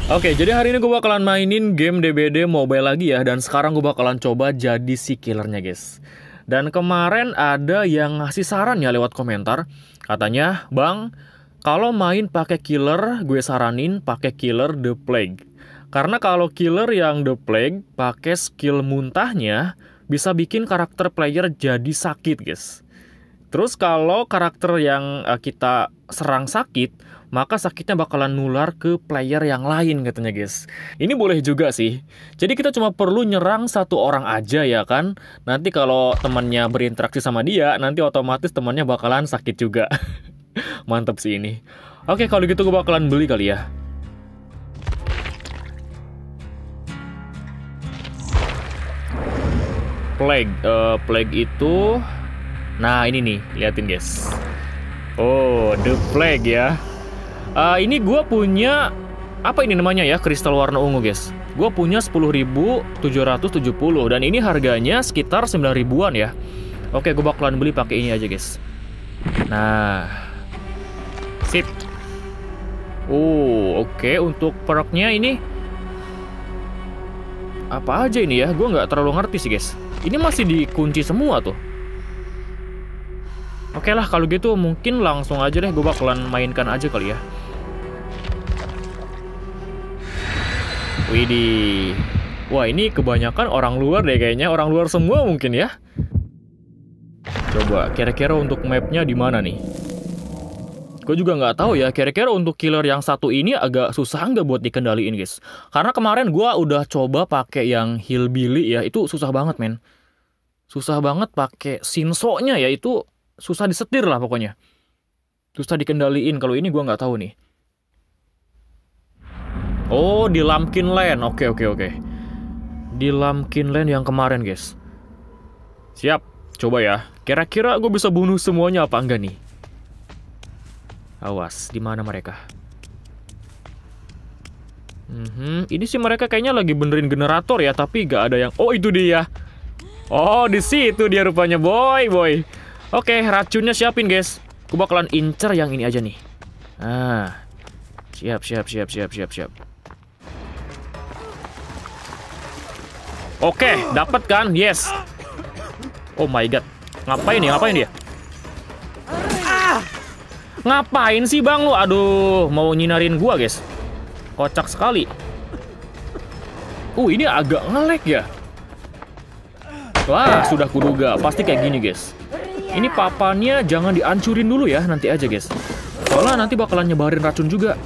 Oke, jadi hari ini gue bakalan mainin game DBD Mobile lagi ya. Dan sekarang gue bakalan coba jadi si killernya guys. Dan kemarin ada yang ngasih saran ya lewat komentar. Katanya, Bang, kalau main pakai killer, gue saranin pakai killer The Plague. Karena kalau killer yang The Plague pakai skill muntahnya bisa bikin karakter player jadi sakit guys. Terus kalau karakter yang kita serang sakit, maka sakitnya bakalan nular ke player yang lain katanya guys. Ini boleh juga sih. Jadi kita cuma perlu nyerang satu orang aja ya kan. Nanti kalau temannya berinteraksi sama dia, nanti otomatis temannya bakalan sakit juga. Mantap sih ini. Oke, kalau gitu gue bakalan beli kali ya. Plague itu... Nah ini nih, liatin guys. Oh, The Plague ya. Ini gue punya, apa ini namanya ya, kristal warna ungu guys. Gue punya 10.770 dan ini harganya sekitar 9 ribuan ya. Oke, gue bakalan beli pakai ini aja guys. Nah, sip. Oke, untuk perknya ini apa aja ini ya? Gue nggak terlalu ngerti sih guys. Ini masih dikunci semua tuh. Oke lah, kalau gitu mungkin langsung aja deh gue bakalan mainkan aja kali ya. Widih. Wah, ini kebanyakan orang luar deh kayaknya. Orang luar semua mungkin ya. Coba, kira-kira untuk mapnya di mana nih? Gue juga nggak tahu ya, kira-kira untuk killer yang satu ini agak susah nggak buat dikendaliin guys. Karena kemarin gue udah coba pakai yang Hillbilly ya, itu susah banget men. Susah banget pakai Shinso-nya ya, itu susah disetir lah pokoknya. Susah dikendaliin. Kalau ini gue nggak tahu nih. Oh, di Lumpkin Land. Oke. Di Lumpkin Land yang kemarin guys. Siap. Coba ya. Kira-kira gue bisa bunuh semuanya apa enggak nih? Awas, di mana mereka? Ini sih mereka kayaknya lagi benerin generator ya, tapi gak ada yang... Oh, itu dia. Oh, di situ dia rupanya, boy. Oke, racunnya siapin guys. Gue bakalan incer yang ini aja nih. Siap. Oke, dapat kan? Yes. Oh my god. Ngapain dia? Ngapain sih bang lu? Aduh, mau nyinarin gua guys. Kocak sekali. Ini agak nge-lag ya. Wah, sudah kuduga. Pasti kayak gini guys. Ini papannya jangan dihancurin dulu ya, nanti aja guys. Soalnya nanti bakalan nyebarin racun juga.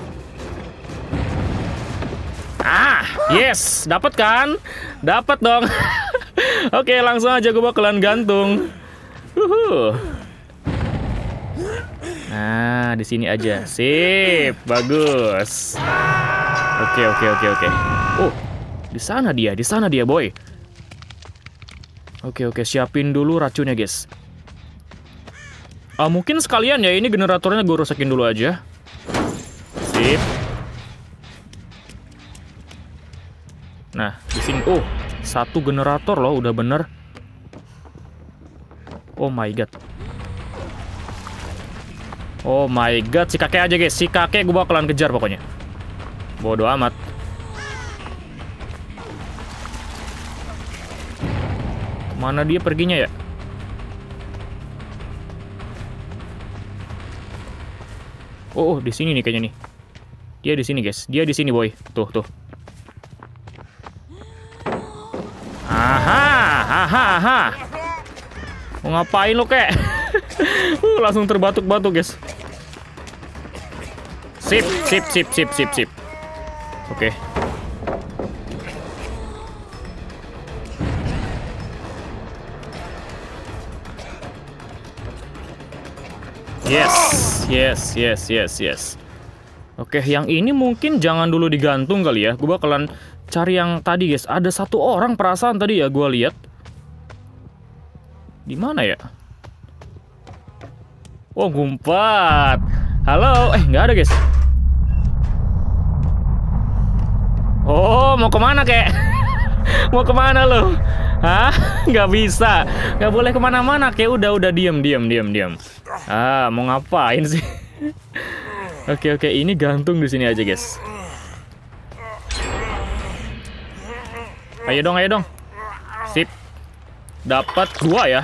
Yes, dapat kan? Dapat dong. Oke, langsung aja gue bakalan gantung. Nah, di sini aja. Sip, bagus. Oke. Oh, di sana dia, boy. Oke, siapin dulu racunnya guys. Mungkin sekalian ya, ini generatornya gue rusakin dulu aja. Sip. Nah, di sini. Satu generator loh, udah bener. Oh my god. Si kakek aja guys. Si kakek gue bakalan kejar pokoknya. Bodoh amat. Mana dia perginya ya? Di sini nih kayaknya nih. Dia di sini guys. Dia di sini boy. Tuh. Aha. Mau ngapain lo kek? Langsung terbatuk-batuk guys. Sip. Oke. Yes. Oke, yang ini mungkin jangan dulu digantung kali ya. Gue bakalan cari yang tadi guys. Ada satu orang perasaan tadi ya gue lihat. Di mana ya? Gumpat. Halo, nggak ada guys. Mau kemana kek? Mau kemana lo? Hah? Nggak bisa. Nggak boleh kemana-mana kek. Udah diam. Mau ngapain sih? Oke, ini gantung di sini aja guys. Ayo dong, ayo dong. Sip. Dapat 2 ya.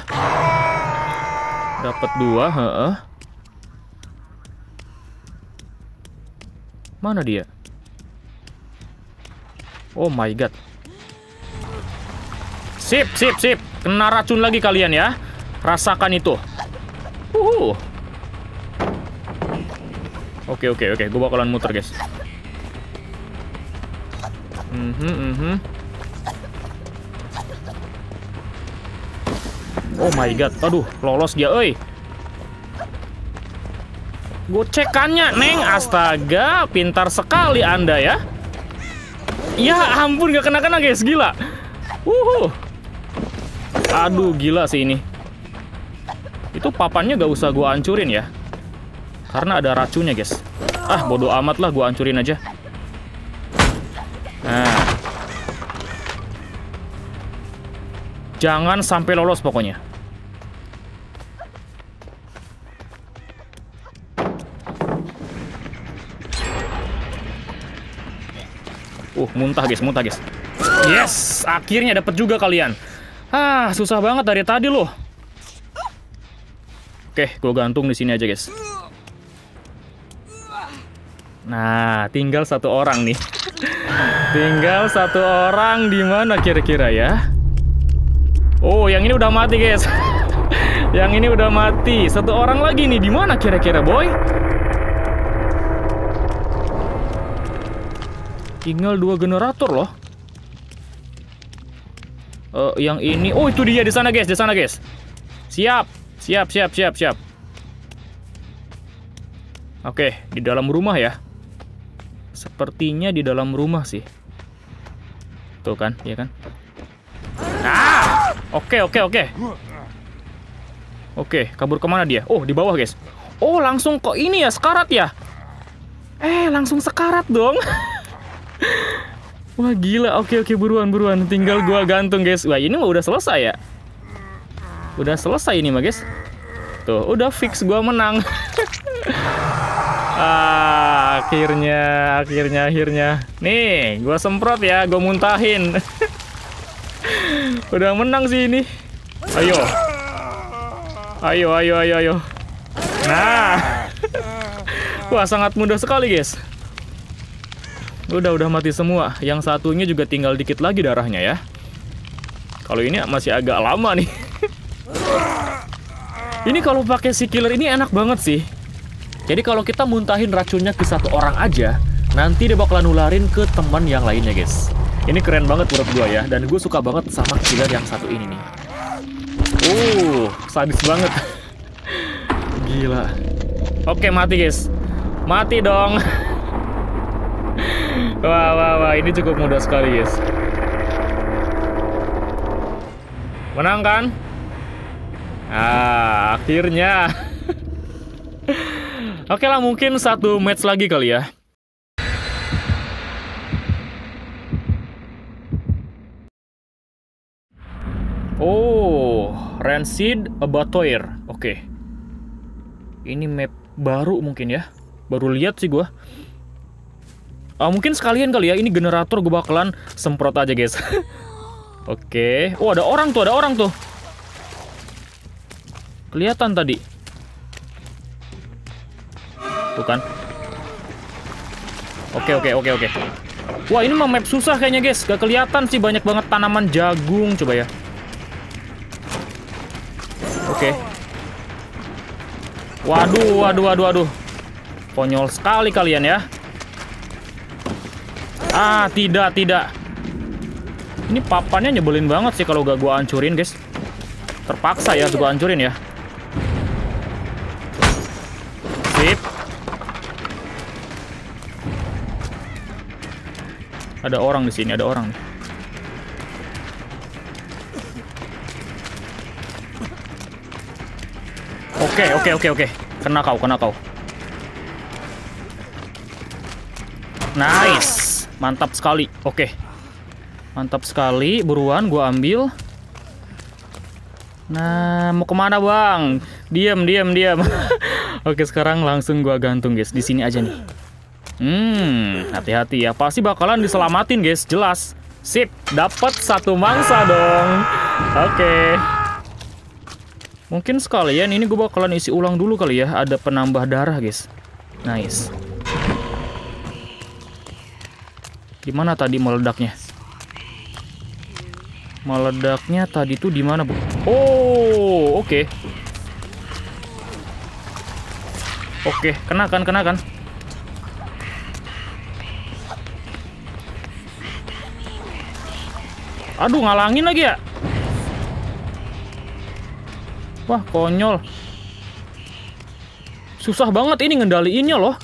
Dapat 2, heeh. Mana dia? Oh my god. Sip, sip, sip. Kena racun lagi kalian ya. Rasakan itu. Oke, oke, oke. Gue bakalan muter, guys. Oh my god. Aduh, lolos dia, euy. Gocekannya, Neng. Astaga, pintar sekali Anda ya. Ya ampun, gak kena-kena, guys. Gila. Aduh, gila sih ini. Itu papannya gak usah gua hancurin ya. Karena ada racunnya, guys. Ah, bodo amat lah, gua hancurin aja. Nah. Jangan sampai lolos pokoknya. Muntah guys, muntah guys. Yes, akhirnya dapat juga kalian. Ah, susah banget dari tadi loh. Oke, gue gantung di sini aja guys. Nah, tinggal 1 orang nih. Tinggal 1 orang, di mana kira-kira ya? Oh, yang ini udah mati guys. Yang ini udah mati. 1 orang lagi nih, di mana kira-kira boy? Tinggal 2 generator loh. Yang ini, oh itu dia di sana guys, di sana guys. Siap, siap, siap, siap, siap. Oke, di dalam rumah ya. Sepertinya di dalam rumah sih. Tuh kan, ya kan? Ah, oke, oke, oke. Oke, kabur kemana dia? Oh, di bawah guys. Oh, langsung kok ini ya, sekarat ya? Langsung sekarat dong. Wah gila, oke oke buruan buruan, tinggal gua gantung guys. Wah ini mah udah selesai ya. Udah selesai ini mah guys. Tuh udah fix gua menang. Akhirnya. Nih gua semprot ya, gua muntahin. Udah menang sih ini. Ayo. Nah. Wah sangat mudah sekali guys. Udah mati semua. Yang satunya juga tinggal dikit lagi darahnya ya. Kalau ini masih agak lama nih. Ini kalau pakai si killer ini enak banget sih. Jadi kalau kita muntahin racunnya ke 1 orang aja, nanti dia bakalan nularin ke teman yang lainnya guys. Ini keren banget menurut gue ya. Dan gue suka banget sama killer yang satu ini nih. Sadis banget. Gila. Oke mati guys. Mati dong. Wah, ini cukup mudah sekali guys. Menang kan? Akhirnya. Oke lah, mungkin 1 match lagi kali ya. Oh, Rancid Abattoir. Oke. Ini map baru mungkin ya. Baru lihat sih gua. Mungkin sekalian kali ya, ini generator gue bakalan semprot aja guys. Oke. Oh ada orang tuh, kelihatan tadi. Tuh kan. Oke. Wah ini mah map susah kayaknya guys. Gak kelihatan sih, banyak banget tanaman jagung. Coba ya. Oke. Waduh. Konyol sekali kalian ya. Tidak. Ini papannya nyebelin banget sih kalau gak gua hancurin, guys. Terpaksa ya gua hancurin ya. Sip. Ada orang di sini, ada orang nih. Oke. Kena kau. Nice. Mantap sekali. Oke. Mantap sekali. Buruan gua ambil. Nah, mau kemana bang? Diam. Oke, sekarang langsung gua gantung guys. Di sini aja nih. Hati-hati ya. Pasti bakalan diselamatin guys. Jelas. Sip, dapat satu mangsa dong. Oke. Mungkin sekalian ini gue bakalan isi ulang dulu kali ya. Ada penambah darah, guys. Nice. Dimana tadi meledaknya? Meledaknya tadi tuh di mana, Bu? Oh, oke. Oke, kena kan. Aduh, ngalangin lagi ya. Wah, konyol. Susah banget ini ngendaliinnya loh.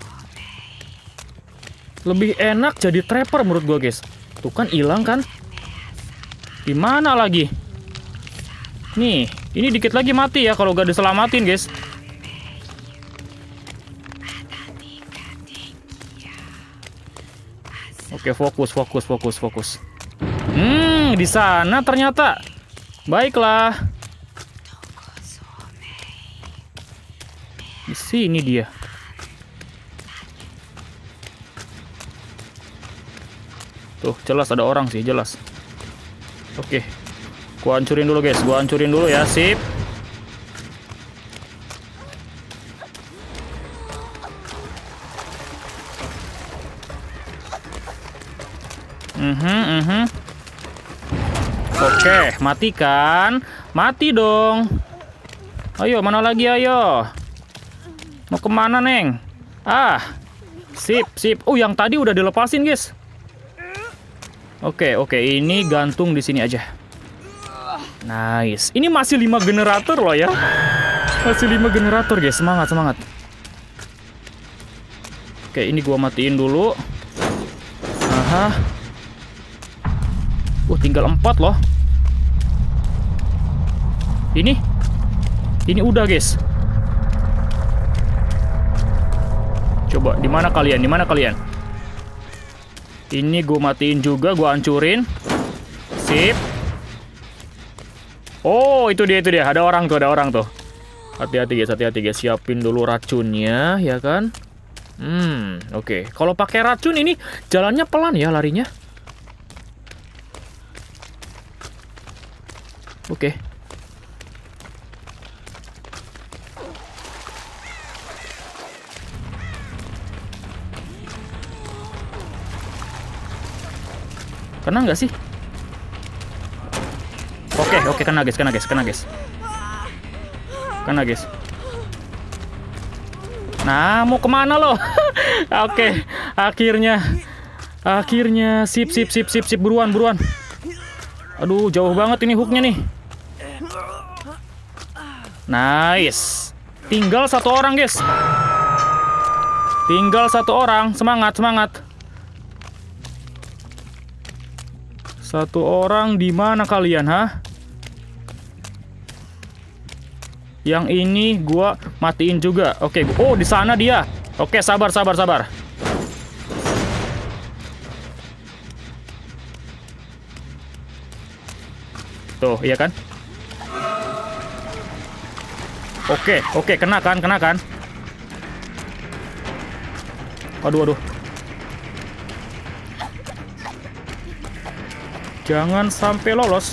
Lebih enak jadi trapper menurut gua, guys. Tuh kan hilang kan? Dimana lagi? Nih, ini dikit lagi mati ya kalau gak diselamatin, guys. Oke, fokus. Di sana ternyata. Baiklah. Di sini dia. Tuh, jelas ada orang sih, jelas. Oke. Gua hancurin dulu, guys. Gua hancurin dulu ya, sip. Oke, matikan. Mati dong. Ayo, mana lagi, ayo. Mau kemana, Neng? Ah, sip. Oh, yang tadi udah dilepasin, guys. Oke, ini gantung di sini aja. Nice. Ini masih 5 generator loh ya. Masih 5 generator, guys. Semangat. Oke, ini gua matiin dulu. Aha. Tinggal 4 loh. Ini udah, guys. Coba, di mana kalian? Ini gue matiin juga, gue hancurin. Sip. Oh, itu dia. Ada orang tuh. Hati-hati guys. Siapin dulu racunnya, ya kan? Oke. Kalau pakai racun ini jalannya pelan ya larinya. Oke. Kena nggak sih? Oke, kena guys. Nah, mau kemana lo? Oke, akhirnya sip, buruan. Aduh, jauh banget ini hooknya nih. Nice. Tinggal 1 orang, guys. Semangat. 1 orang di mana kalian, ha? Yang ini gua matiin juga. Oke, oh di sana dia. Oke, sabar. Tuh, iya kan? Oke, kena kan? Aduh. Jangan sampai lolos.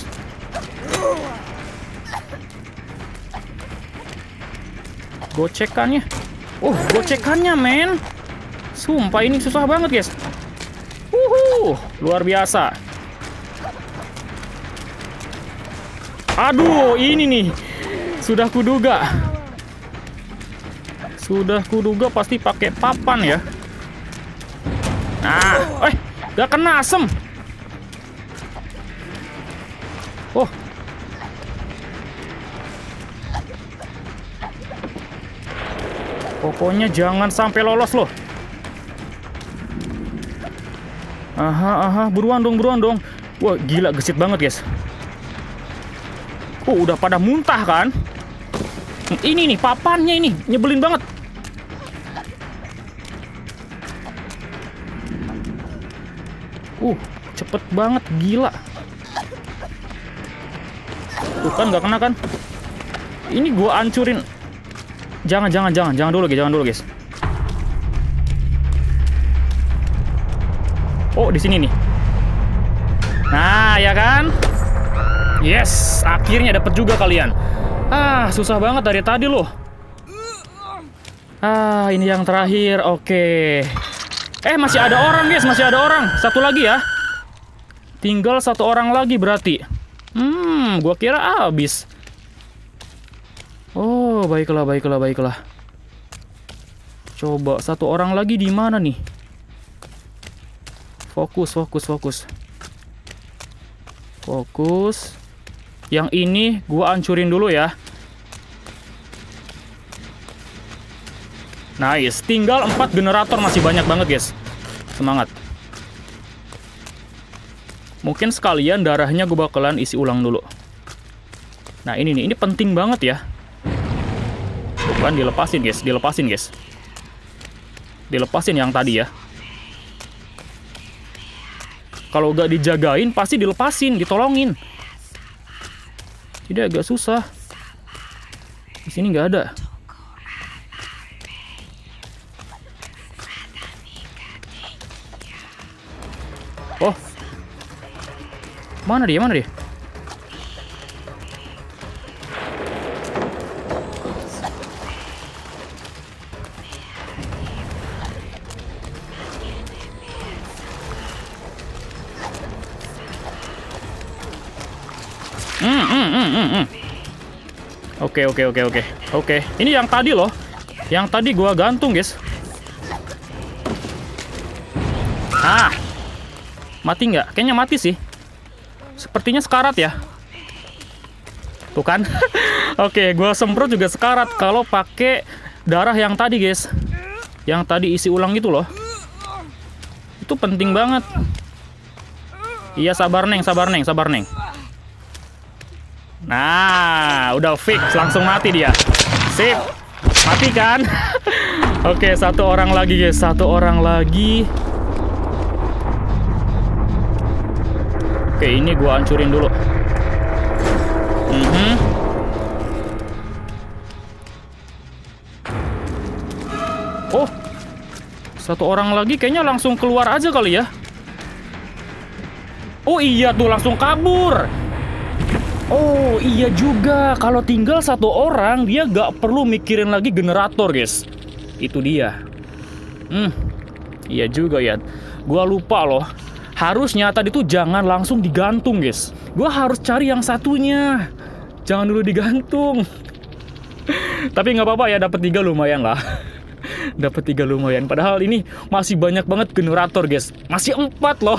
Gocekannya. Gocekannya, men. Sumpah ini susah banget, guys. Luar biasa. Aduh, ini nih. Sudah kuduga pasti pakai papan ya. Nah, gak kena asem. Pokoknya jangan sampai lolos loh. Buruan dong. Wah, gila gesit banget, guys. Udah pada muntah kan? Ini nih papannya ini, nyebelin banget. Cepet banget, gila. Tuh kan nggak kena kan? Ini gua hancurin. Jangan dulu guys. Oh, di sini nih. Nah, ya kan? Yes, akhirnya dapat juga kalian. Ah, susah banget dari tadi loh. Ah, ini yang terakhir. Oke. Masih ada orang, guys. Masih ada orang. Satu lagi ya. Tinggal satu orang lagi berarti. Gua kira habis. Oh, baiklah, baiklah, baiklah. Coba satu orang lagi di mana nih? Fokus, fokus, fokus. Fokus. Yang ini gua hancurin dulu ya. Nice. Tinggal 4 generator, masih banyak banget, guys. Semangat. Mungkin sekalian darahnya gue bakalan isi ulang dulu. Nah, ini nih, ini penting banget ya. Bukan dilepasin, guys. Dilepasin, guys. Dilepasin yang tadi ya. Kalau gak dijagain, pasti dilepasin, ditolongin. Jadi agak susah. Di sini nggak ada. Oh, mana dia? Mana dia? Oke. Ini yang tadi loh. Yang tadi gua gantung, guys. Ah. Mati nggak? Kayaknya mati sih. Sepertinya sekarat ya. Tuh kan? Oke, gua semprot juga sekarat kalau pakai darah yang tadi, guys. Yang tadi isi ulang itu loh. Itu penting banget. Iya, sabar, Neng, sabar, Neng, sabar, Neng. Nah, udah fix, langsung mati dia. Sip, mati kan? Oke, satu orang lagi, guys, satu orang lagi. Oke, ini gua hancurin dulu. Oh, satu orang lagi kayaknya langsung keluar aja kali ya. Oh iya tuh, langsung kabur. Oh iya juga, kalau tinggal satu orang dia gak perlu mikirin lagi generator, guys. Itu dia. Iya juga ya. Gua lupa loh. Harusnya tadi tuh jangan langsung digantung, guys. Gua harus cari yang satunya. Jangan dulu digantung. Tapi nggak apa-apa ya, dapat 3 lumayan lah. Dapat 3 lumayan. Padahal ini masih banyak banget generator, guys. Masih 4 loh.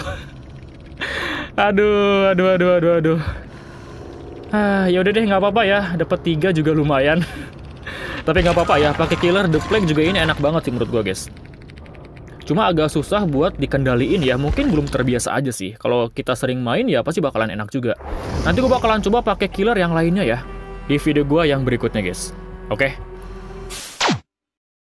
Aduh. Ah, ya udah deh, nggak apa-apa ya. Dapat 3 juga lumayan. Tapi nggak apa-apa ya. Pakai killer The Plague juga ini enak banget sih menurut gua, guys. Cuma agak susah buat dikendaliin ya. Mungkin belum terbiasa aja sih. Kalau kita sering main ya pasti bakalan enak juga. Nanti gua bakalan coba pakai killer yang lainnya ya di video gua yang berikutnya, guys. Oke.